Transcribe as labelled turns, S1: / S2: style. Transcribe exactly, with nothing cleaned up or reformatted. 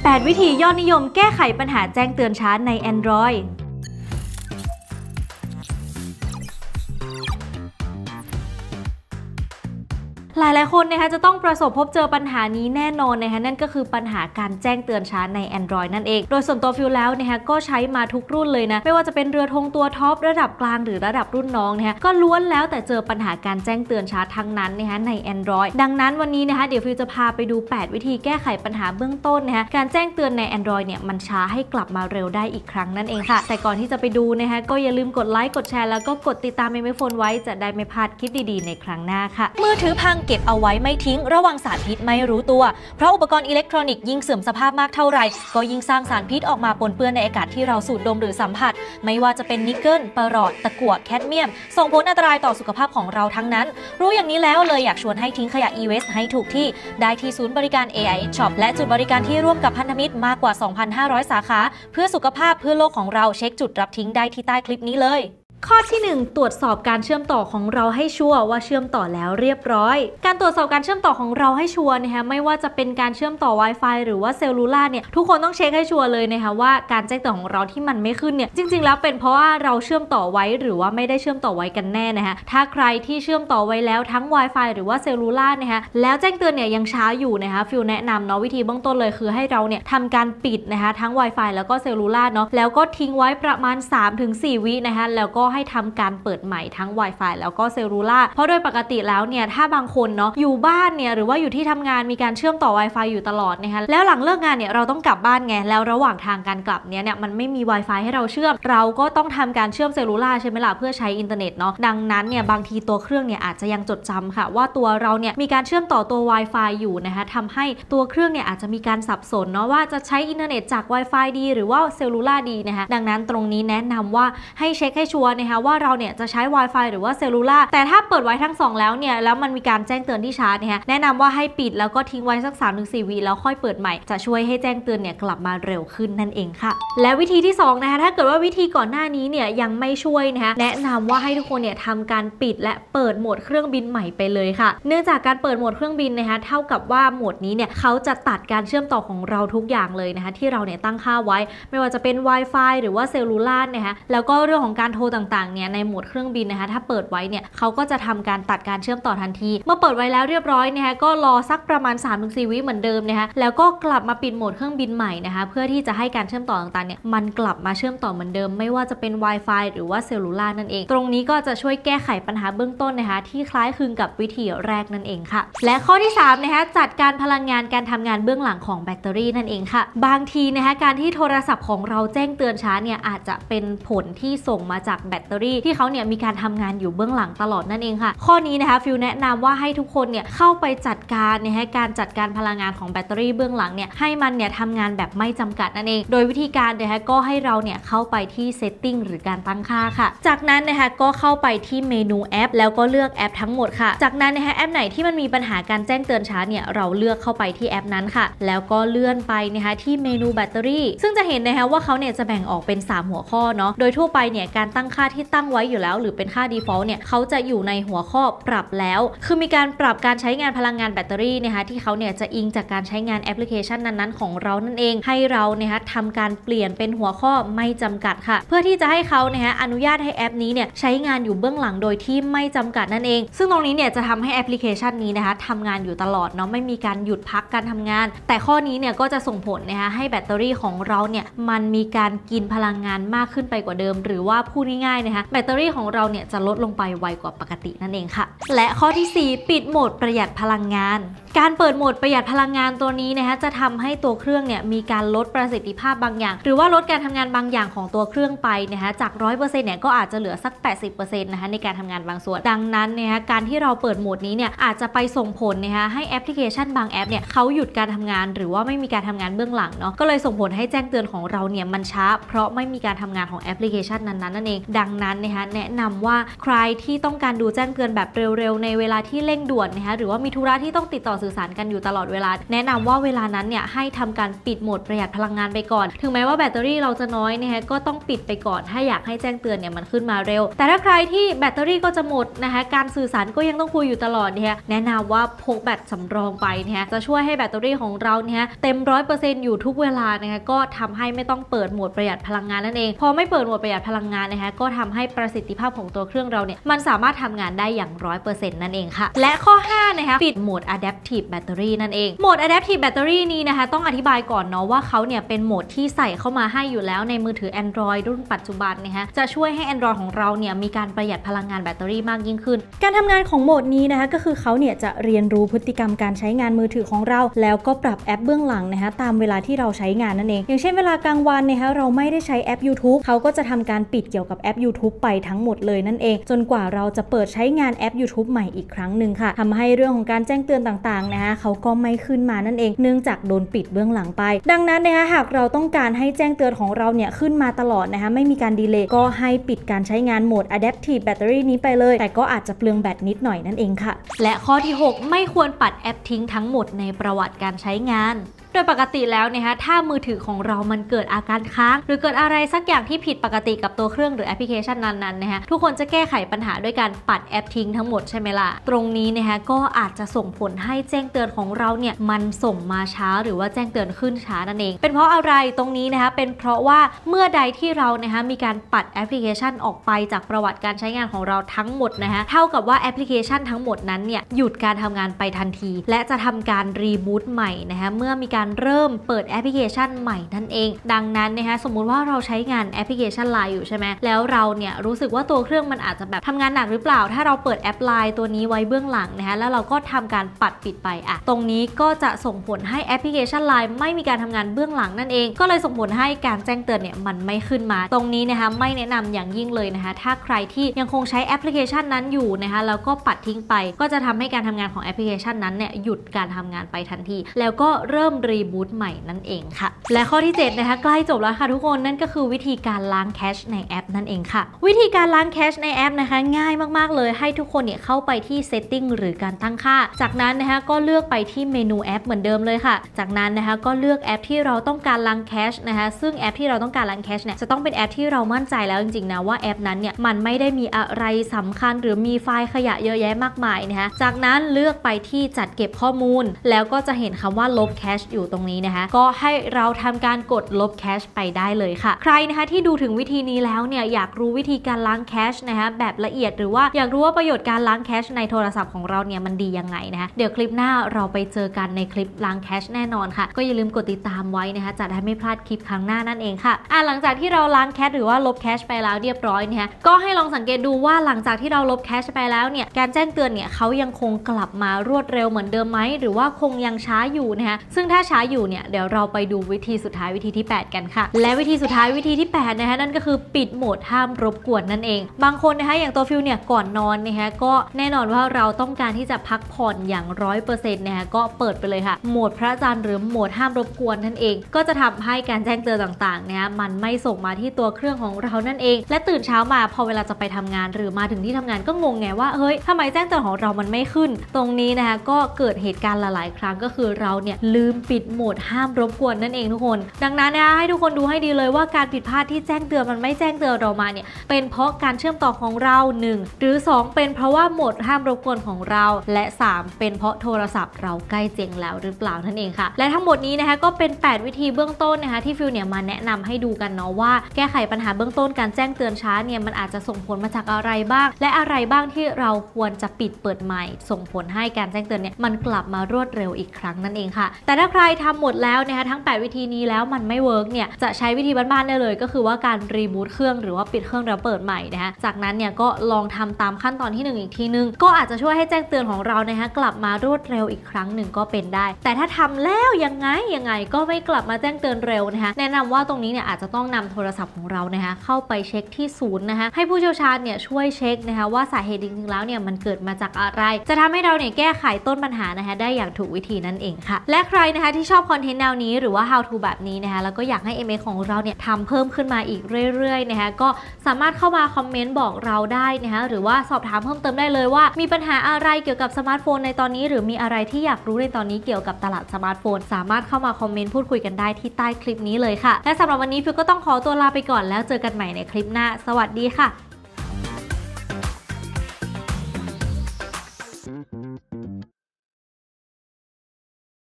S1: แปด วิธียอดนิยมแก้ไขปัญหาแจ้งเตือนช้าใน Androidหลายๆคนนะคะจะต้องประสบพบเจอปัญหานี้แน่นอนนะคะนั่นก็คือปัญหาการแจ้งเตือนช้าใน Android นั่นเองโดยส่วนตัวฟิลแล้วนะคะก็ใช้มาทุกรุ่นเลยนะไม่ว่าจะเป็นเรือธงตัวท็อประดับกลางหรือระดับรุ่นน้องนะคะก็ล้วนแล้วแต่เจอปัญหาการแจ้งเตือนช้าทั้งนั้นนะคะใน Android ดังนั้นวันนี้นะคะเดี๋ยวฟิลจะพาไปดูแปดวิธีแก้ไขปัญหาเบื้องต้นนะคะการแจ้งเตือนใน Android เนี่ยมันช้าให้กลับมาเร็วได้อีกครั้งนั่นเองค่ะแต่ก่อนที่จะไปดูนะคะก็อย่าลืมกดไลค์กดแชร์แล้วก็กดติดตามเมมโฟนไว้จะได้ไม่พลาดคลิปดีๆในครั้งหน้าค่ะมือถือพังเก็บเอาไว้ไม่ทิ้งระวังสารพิษไม่รู้ตัวเพราะอุปกรณ์อิเล็กทรอนิกส์ยิ่งเสื่อมสภาพมากเท่าไหร่ก็ยิ่งสร้างสารพิษออกมาปนเปื้อนในอากาศที่เราสูดดมหรือสัมผัสไม่ว่าจะเป็นนิกเกิลปรอดตะกั่วแคดเมียมส่งผลอันตรายต่อสุขภาพของเราทั้งนั้นรู้อย่างนี้แล้วเลยอยากชวนให้ทิ้งขยะ e-waste ให้ถูกที่ได้ที่ศูนย์บริการ เอ ไอ เอส Shop และจุดบริการที่ร่วมกับพันธมิตรมากกว่า สองพันห้าร้อย สาขาเพื่อสุขภาพเพื่อโลกของเราเช็คจุดรับทิ้งได้ที่ใต้คลิปนี้เลยข้อที่หนึ่งตรวจสอบการเชื่อมต่อของเราให้ชัวร์ว่าเชื่อมต่อแล้วเรียบร้อยการตรวจสอบการเชื่อมต่อของเราให้ชัวร์นะคะไม่ว่าจะเป็นการเชื่อมต่อ Wi-Fi หรือว่าเซลลูล่าเนี่ยทุกคนต้องเช็คให้ชัวร์เลยนะคะว่าการแจ้งเตือนของเราที่มันไม่ขึ้นเนี่ยจริงๆแล้วเป็นเพราะว่าเราเชื่อมต่อไว้หรือว่าไม่ได้เชื่อมต่อไว้กันแน่นะคะถ้าใครที่เชื่อมต่อไว้แล้วทั้ง Wi-Fi หรือว่าเซลลูล่านะคะแล้วแจ้งเตือนเนี่ยยังช้าอยู่นะคะฟิลแนะนำเนาะวิธีเบื้องต้นเลยคือให้เราเนี่ยทำการปิดนะคะทั้ง Wi-Fi แล้วก็เซลลูล่าเนาะแล้วก็ทิ้งไว้ประมาณ สามถึงสี่ วินะคะแล้วก็ให้ทำการเปิดใหม่ทั้ง Wi-Fi แล้วก็เซลลูล่าเพราะโดยปกติแล้วเนี่ยถ้าบางคนเนาะอยู่บ้านเนี่ยหรือว่าอยู่ที่ทำงานมีการเชื่อมต่อ Wi-Fi อยู่ตลอดนะคะแล้วหลังเลิกงานเนี่ยเราต้องกลับบ้านไงแล้วระหว่างทางการกลับเนี่ยเนี่ยมันไม่มี Wi-Fi ให้เราเชื่อมเราก็ต้องทำการเชื่อมเซลลูล่าใช่ไหมล่ะเพื่อใช้อินเทอร์เน็ตเนาะดังนั้นเนี่ยบางทีตัวเครื่องเนี่ยอาจจะยังจดจำค่ะว่าตัวเราเนี่ยมีการเชื่อมต่อตัว Wi-Fi อยู่นะคะทำให้ตัวเครื่องเนี่ยอาจจะมีการสับสนเนาะว่าจะใช้อินเทอร์เน็ตจาก Wi-Fi ดีหรือว่าเซลลูล่าดีนะคะดังนั้นตรงนี้แนะนำว่าให้เช็คให้ชัวร์นะคะว่าเราเนี่ยจะใช้ Wi-Fi หรือว่าเซลลูล่าแต่ถ้าเปิดไว้ทั้งสองแล้วเนี่ยแล้วมันมีการแจ้งเตือนที่ช้าเนี่ยแนะนำว่าให้ปิดแล้วก็ทิ้งไว้สัก สามถึงสี่ วิแล้วค่อยเปิดใหม่จะช่วยให้แจ้งเตือนเนี่ยกลับมาเร็วขึ้นนั่นเองค่ะและวิธีที่สองนะคะถ้าเกิดว่าวิธีก่อนหน้านี้เนี่ยยังไม่ช่วยนะคะแนะนำว่าให้ทุกคนเนี่ยทำการปิดและเปิดโหมดเครื่องบินใหม่ไปเลยค่ะเนื่องจากการเปิดโหมดเครื่องบินนะคะเท่ากับว่าโหมดนี้เนี่ยเขาจะตัดการเชื่อมต่อของเราทุกอย่างเลยนะคะที่เราเนี่ยตั้งค่าไว้ไม่ว่าจะเป็น Wi-Fi หรือว่าเซลลูล่านะคะแล้วก็เรื่องของการโทรต่างๆเนี่ยในโหมดเครื่องบินนะคะถ้าเปิดไว้เนี่ยเขาก็จะทำการตัดการเชื่อมต่อทันทีเมื่อเปิดไว้แล้วเรียบร้อยนะคะก็รอสักประมาณ สามถึงสี่ วิเหมือนเดิมนะคะแล้วก็กลับมาปิดโหมดเครื่องบินใหม่นะคะเพื่อที่จะให้การเชื่อมต่อต่างๆเนี่ยมันกลับมาเชื่อมต่อเหมือนเดิมไม่ว่าจะเป็น Wi-Fi หรือว่าเซลลูล่านั่นเองตรงนี้ก็จะช่วยแก้ไขปัญหาเบื้องต้นนะคะที่คล้ายคลึงกับวิธีแรกนั่นเองค่ะและข้อที่สามนะคะจัดการพลังงานการทำงานเบื้องหลังของแบตเตอรี่นั่นเองค่ะบางทีนะคะการที่โทรศัพท์ของเราแจ้งเตือนช้าเนี่ยอาจจะเป็นผลที่ส่งมาจากแบตเตอรี่ที่เขาเนี่ยมีการทำงานอยู่เบื้องหลังตลอดนั่นเองค่ะข้อนี้นะคะฟิลแนะนำว่าให้ทุกคนเนี่ยเข้าไปจัดการนะคะการจัดการพลังงานของแบตเตอรี่เบื้องหลังเนี่ยให้มันเนี่ยทำงานแบบไม่จำกัดนั่นเองโดยวิธีการนะคะก็ให้เราเนี่ยเข้าไปที่ setting หรือการตั้งค่าค่ะจากนั้นนะคะก็เข้าไปที่เมนูแอปแล้วก็เลือกแอปทั้งหมดค่ะจากนั้นนะคะแอปไหนที่มันมีปัญหาการแจ้งเตือนช้าเนี่ยเราเลือกเข้าไปที่แอปนั้นค่ะแล้วก็เลื่อนไปนะคะที่เมนูแบตเตอรี่ซึ่งจะเห็นนะคะว่าเขาเนี่ยจะแบ่งออกเป็นสามหัวข้อเนาะโดยทั่วไปเนี่ยการตั้งค่าที่ตั้งไว้อยู่แล้วหรือเป็นค่า default เนี่ยเขาจะอยู่ในหัวข้อปรับแล้วคือมีการปรับการใช้งานพลังงานแบตเตอรี่นะคะที่เขาเนี่ยจะอิงจากการใช้งานแอปพลิเคชันนั้นๆของเรานั่นเองให้เราเนี่ยทำการเปลี่ยนเป็นหัวข้อไม่จำกัดค่ะเพื่อที่จะให้เขาเนี่ยอนุญาตให้แอปนี้เนี่ยใช้งานอยู่เบื้องหลังโดยที่ไม่จำกัดนั่นเองซึ่งตรงนี้เนี่ยจะทำให้แอปพลิเคชันนี้นะคะทำงานอยู่ตลอดเนาะไม่มีการหยุดพักการทำงานแต่ข้อนี้เนี่ยก็จะส่งผลนะคะให้แบตเตอรี่ของเราเนี่ยมันมีการกินพลังงานมากขึ้นไปกว่าเดิมหรือว่าพูดง่ายๆนะคะแบตเตอรี่ของเราเนี่ยจะลดลงไปไวกว่าปกตินั่นเองค่ะและข้อที่สี่ปิดโหมดประหยัดพลังงานการเปิดโหมดประหยัดพลังงานตัวนี้นะคะจะทำให้ตัวเครื่องเนี่ยมีการลดประสิทธิภาพบางอย่างหรือว่าลดการทำงานบางอย่างของตัวเครื่องไปนะคะจาก ร้อยเปอร์เซ็นต์ เนี่ยก็อาจจะเหลือสัก แปดสิบเปอร์เซ็นต์ นะคะในการทำงานบางส่วนดังนั้นนะคะการที่เราเปิดโหมดนี้เนี่ยอาจจะไปส่งผลนะคะให้แอปพลิเคชันบางแอปเนี่ยเขาหยุดการทำงานหรือว่าไม่มีการทำงานเบื้องหลังเนาะก็เลยส่งผลให้แจ้งเตือนของเราเนี่ยมันช้าเพราะไม่มีการทำงานของแอปพลิเคชันนั้นๆนั่นเองดังดังนั้นนะคะแนะนำว่าใครที่ต้องการดูแจ้งเตือนแบบเร็วๆในเวลาที่เร่งด่วนนะคะหรือว่ามีธุระที่ต้องติดต่อสื่อสารกันอยู่ตลอดเวลาแนะนำว่าเวลานั้นเนี่ยให้ทำการปิดโหมดประหยัดพลังงานไปก่อนถึงแม้ว่าแบตเตอรี่เราจะน้อยนะคะก็ต้องปิดไปก่อนถ้าอยากให้แจ้งเตือนเนี่ยมันขึ้นมาเร็วแต่ถ้าใครที่แบตเตอรี่ก็จะหมดนะคะการสื่อสารก็ยังต้องคุยอยู่ตลอดเนี่ยแนะนำว่าพกแบตสำรองไปเนี่ยจะช่วยให้แบตเตอรี่ของเราเนี่ยเต็ม ร้อยเปอร์เซ็นต์ อยู่ทุกเวลานะคะก็ทำให้ไม่ต้องเปิดโหมดประหยัดพลังงานนั่นเองพอไม่เปิดโหมดประหยัดพลังงานนะคะก็ทำให้ประสิทธิภาพของตัวเครื่องเราเนี่ยมันสามารถทำงานได้อย่าง ร้อยเปอร์เซ็นต์ นั่นเองค่ะและข้อห้านะคะปิดโหมด Adaptive Battery นั่นเองโหมด Adaptive Battery นี้นะคะต้องอธิบายก่อนเนาะว่าเขาเนี่ยเป็นโหมดที่ใส่เข้ามาให้อยู่แล้วในมือถือ Android รุ่นปัจจุบันนะคะจะช่วยให้ Android ของเราเนี่ยมีการประหยัดพลังงานแบตเตอรี่มากยิ่งขึ้นการทำงานของโหมดนี้นะคะก็คือเขาเนี่ยจะเรียนรู้พฤติกรรมการใช้งานมือถือของเราแล้วก็ปรับแอปเบื้องหลังนะคะตามเวลาที่เราใช้งานนั่นเองอย่างเช่นเวลากลางวันนะคะเราไม่ได้ใช้แอป YouTube เขาก็จะทำการปิดเกี่ยวกับแอป YouTube ไปทั้งหมดเลยนั่นเองจนกว่าเราจะเปิดใช้งานแอป YouTube ใหม่อีกครั้งหนึ่งค่ะทำให้เรื่องของการแจ้งเตือนต่างๆนะคะเขาก็ไม่ขึ้นมานั่นเองเนื่องจากโดนปิดเบื้องหลังไปดังนั้นนะคะหากเราต้องการให้แจ้งเตือนของเราเนี่ยขึ้นมาตลอดนะคะไม่มีการดีเลย์ก็ให้ปิดการใช้งานโหมด Adaptive Battery นี้ไปเลยแต่ก็อาจจะเปลืองแบตนิดหน่อยนั่นเองค่ะและข้อที่หกไม่ควรปัดแอปทิ้งทั้งหมดในประวัติการใช้งานโดยปกติแล้วนะคะถ้ามือถือของเรามันเกิดอาการค้างหรือเกิดอะไรสักอย่างที่ผิดปกติกับตัวเครื่องหรือแอปพลิเคชันนั้นๆนะคะทุกคนจะแก้ไขปัญหาด้วยการปัดแอปทิ้งทั้งหมดใช่ไหมล่ะตรงนี้นะคะก็อาจจะส่งผลให้แจ้งเตือนของเราเนี่ยมันส่งมาช้าหรือว่าแจ้งเตือนขึ้นช้านั่นเองเป็นเพราะอะไรตรงนี้นะคะเป็นเพราะว่าเมื่อใดที่เรานะคะมีการปัดแอปพลิเคชันออกไปจากประวัติการใช้งานของเราทั้งหมดนะคะเท่ากับว่าแอปพลิเคชันทั้งหมดนั้นเนี่ยหยุดการทำงานไปทันทีและจะทำการรีบูตใหม่นะคะเมื่อมีการเริ่มเปิดแอปพลิเคชันใหม่นั่นเองดังนั้นนะคะสมมุติว่าเราใช้งานแอปพลิเคชัน ไลน์ อยู่ใช่ไหมแล้วเราเนี่ยรู้สึกว่าตัวเครื่องมันอาจจะแบบทำงานหนักหรือเปล่าถ้าเราเปิดแอป ไลน์ ตัวนี้ไว้เบื้องหลังนะคะแล้วเราก็ทำการปัดปิดไปอ่ะตรงนี้ก็จะส่งผลให้แอปพลิเคชัน ไลน์ ไม่มีการทำงานเบื้องหลังนั่นเองก็เลยส่งผลให้การแจ้งเตือนเนี่ยมันไม่ขึ้นมาตรงนี้นะคะไม่แนะนำอย่างยิ่งเลยนะคะถ้าใครที่ยังคงใช้แอปพลิเคชันนั้นอยู่นะคะแล้วก็ปัดทิ้งไปก็จะทำให้การทำงานของแอปพลิเคชันนั้นเนี่ยหยุดการทำงานไปทันทีแล้วก็เริ่มรีบูตใหม่นั่นเองค่ะและข้อที่เจ็ดนะคะใกล้จบแล้วค่ะทุกคนนั่นก็คือวิธีการล้างแคชในแอปนั่นเองค่ะวิธีการล้างแคชในแอปนะคะง่ายมากๆเลยให้ทุกคนเนี่ยเข้าไปที่ Setting หรือการตั้งค่าจากนั้นนะคะก็เลือกไปที่เมนูแอปเหมือนเดิมเลยค่ะจากนั้นนะคะก็เลือกแอปที่เราต้องการล้างแคชนะคะซึ่งแอปที่เราต้องการล้างแคชเนี่ยจะต้องเป็นแอปที่เรามั่นใจแล้วจริงๆนะว่าแอปนั้นเนี่ยมันไม่ได้มีอะไรสำคัญหรือมีไฟล์ขยะเยอะแยะมากมายนะคะจากนั้นเลือกไปที่จัดเก็บข้อมูลแล้วก็จะเห็นคำว่าลบแคชอยู่ตรงนี้นะคะก็ให้เราทำการกดลบแคชไปได้เลยค่ะใครนะคะที่ดูถึงวิธีนี้แล้วเนี่ยอยากรู้วิธีการล้างแคชนะคะแบบละเอียดหรือว่าอยากรู้ว่าประโยชน์การล้างแคชในโทรศัพท์ของเราเนี่ยมันดียังไงนะคะเดี๋ยวคลิปหน้าเราไปเจอกันในคลิปล้างแคชแน่นอนค่ะก็อย่าลืมกดติดตามไว้นะคะจะได้ไม่พลาดคลิปครั้งหน้านั่นเองค่ะอ่ะหลังจากที่เราล้างแคชหรือว่าลบแคชไปแล้วเรียบร้อยเนี่ยก็ให้ลองสังเกตดูว่าหลังจากที่เราลบแคชไปแล้วเนี่ยการแจ้งเตือนเนี่ยเขายังคงกลับมารวดเร็วเหมือนเดิมไหมหรือว่าคงยังช้าอยู่นะคะซึ่งถ้าช้าอยู่เนี่ยเดี๋ยวเราไปดูวิธีสุดท้ายวิธีที่แปดกันค่ะและวิธีสุดท้ายวิธีที่แปดนะคะนั่นก็คือปิดโหมดห้ามรบกวนนั่นเองบางคนนะคะอย่างตัวฟิลเนี่ยก่อนนอนนะคะก็แน่นอนว่าเราต้องการที่จะพักผ่อนอย่าง ร้อยเปอร์เซ็นต์ นะคะก็เปิดไปเลยค่ะโหมดพระจันทร์หรือโหมดห้ามรบกวนนั่นเองก็จะทำให้การแจ้งเตือนต่างๆเนี่ยมันไม่ส่งมาที่ตัวเครื่องของเรานั่นเองและตื่นเช้ามาพอเวลาจะไปทำงานหรือมาถึงที่ทำงานก็งงไงว่าเฮ้ยทำไมแจ้งเตือนของเรามันไม่ขึ้นตรงนี้นะคะก็เกิดเหตุการณ์หลายๆครั้งก็คือเราเนี่ยลืมปิดโหมดห้ามรบกวนนั่นเองทุกคนดังนั้นนะคะให้ทุกคนดูให้ดีเลยว่าการผิดพลาดที่แจ้งเตือนมันไม่แจ้งเตือนเรามาเนี่ยเป็นเพราะการเชื่อมต่อของเราหนึ่งหรือสองเป็นเพราะว่าโหมดห้ามรบกวนของเราและสามเป็นเพราะโทรศัพท์เราใกล้เจ๊งแล้วหรือเปล่านั่นเองค่ะและทั้งหมดนี้นะคะก็เป็นแปดวิธีเบื้องต้นนะคะที่ฟิลเนี่ยมาแนะนำให้ดูกันเนาะว่าแก้ไขปัญหาเบื้องต้นการแจ้งเตือนช้าเนี่ยมันอาจจะส่งผลมาจากอะไรบ้างและอะไรบ้างที่เราควรจะปิดเปิดใหม่ส่งผลให้การแจ้งเตือนเนี่ยมันกลับมารวดเร็วอีกครั้งนั่นเองค่ะแต่ถ้าใครทำหมดแล้วนะคะทั้งแปดวิธีนี้แล้วมันไม่เวิร์กเนี่ยจะใช้วิธีบ้านๆได้เลยก็คือว่าการรีบูตเครื่องหรือว่าปิดเครื่องแล้วเปิดใหม่นะคะจากนั้นเนี่ยก็ลองทำตามขั้นตอนที่หนึ่งอีกทีนึงก็อาจจะช่วยให้แจ้งเตือนของเรานะคะกลับมารวดเร็วอีกครั้งหนึ่งก็เป็นได้แต่ถ้าทำแล้วยังไงยังไงก็ไม่กลับมาแจ้งเตือนเร็วนะคะแนะนำว่าตรงนี้เนี่ยอาจจะต้องนำโทรศัพท์ของเรานะคะเข้าไปเช็คที่ศูนย์นะคะให้ผู้เชี่ยวชาญเนี่ยช่วยเช็คนะคะว่าสาเหตุจริงๆแล้วเนี่ยมันเกิดมาจากอะไรจะทำให้เราเนี่ยแก้ไขต้นปัญหานะคะได้อย่างถูกวิธีนั่นเองค่ะและใครนะคะที่ชอบคอนเทนต์แนวนี้หรือว่า how to แบบนี้นะคะแล้วก็อยากให้ เอ็ม เอ็กซ์ ของเราเนี่ยทำเพิ่มขึ้นมาอีกเรื่อยๆนะคะก็สามารถเข้ามาคอมเมนต์บอกเราได้นะคะหรือว่าสอบถามเพิ่มเติมได้เลยว่ามีปัญหาอะไรเกี่ยวกับสมาร์ทโฟนในตอนนี้หรือมีอะไรที่อยากรู้ในตอนนี้เกี่ยวกับตลาดสมาร์ทโฟนสามารถเข้ามาคอมเมนต์พูดคุยกันได้ที่ใต้คลิปนี้เลยค่ะและสำหรับวันนี้ฟิวก็ต้องขอตัวลาไปก่อนแล้วเจอกันใหม่ในคลิปหน้าสวัสดีค่ะ